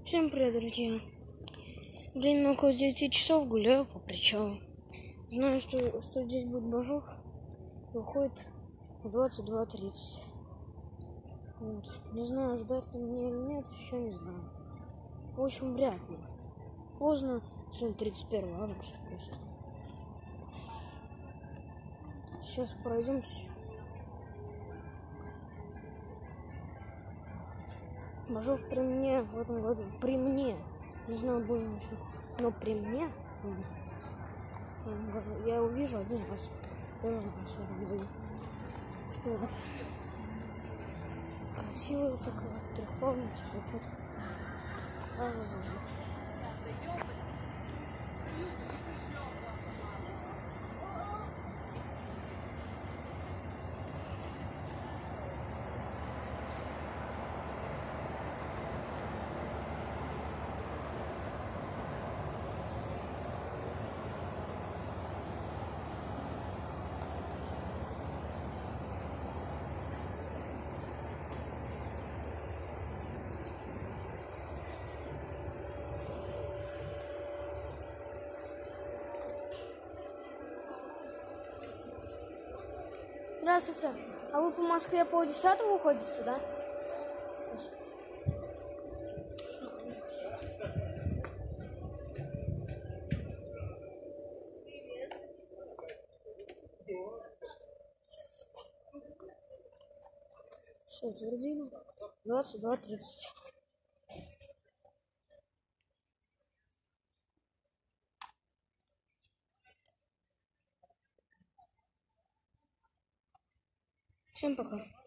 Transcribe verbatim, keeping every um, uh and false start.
Всем привет, друзья! Время около девяти часов, гуляю по причалу. Знаю, что, что здесь будет божок, выходит в двадцать два тридцать. Вот. Не знаю, ждать ли мне или нет, еще не знаю. В общем, вряд ли. Поздно, сегодня тридцать первое августа просто. Сейчас пройдемся. Божок при мне в этом году. При мне. Не знаю, будем еще. Но при мне. Я его вижу один раз. Второй раз сегодня. Вот. Красивая такая трехпалница. Вот. А, божок. Здравствуйте. А вы по Москве по десятого уходите, да? Все, утвердили. двадцать два тридцать. Всем пока.